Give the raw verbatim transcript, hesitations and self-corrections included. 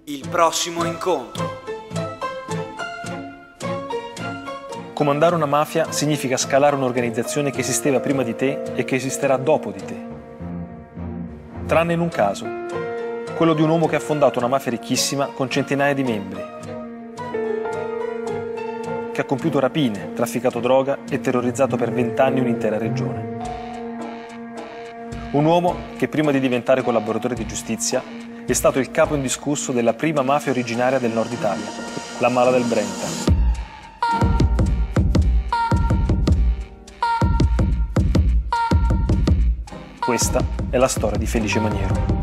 Il prossimo incontro. Comandare una mafia significa scalare un'organizzazione che esisteva prima di te e che esisterà dopo di te. Tranne in un caso, quello di un uomo che ha fondato una mafia ricchissima con centinaia di membri, che ha compiuto rapine, trafficato droga e terrorizzato per vent'anni un'intera regione. Un uomo che prima di diventare collaboratore di giustizia è stato il capo indiscusso della prima mafia originaria del nord Italia, la Mala del Brenta. Questa è la storia di Felice Maniero.